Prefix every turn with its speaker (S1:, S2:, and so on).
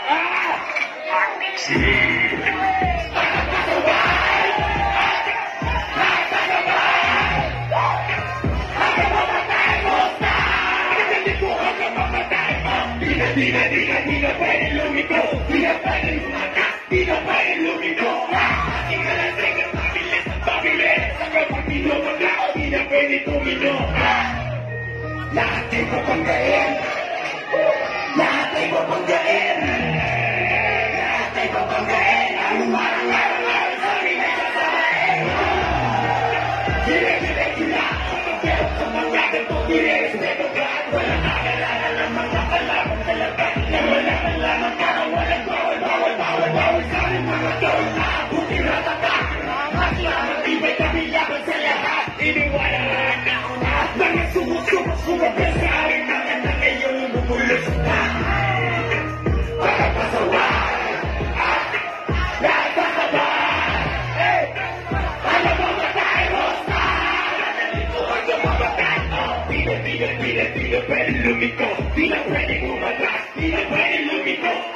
S1: Di na pwede lumiko, di na pwede lumakas, di na pwede lumiko. Di ka lasing at mabilis at mabilis, sa kapag pinumagao, di na pwede tumino. Lahat ay papanggain, lahat ay papanggain, lahat ay papanggain. Ang umarang-arang sa akin ay sasabain. Dire-dire sila, ang pagkero sa mga ganito, dire-respeto ka at walang nakalala ng mga kalaban sa laban. Na wala ka lamang ka, walang bawal sa aking mga tol na abuti ratata. At matibay kami laban sa lahat, iniwala na ako na mga sumubra sa aking mga na ngayon bumulos na. Para pasaway, nagkakabahan, para mamatay mo sa nalikuhan sa mamatay mo. Di na pwede lumiko, di na pwede umatras, di na pwede lumiko.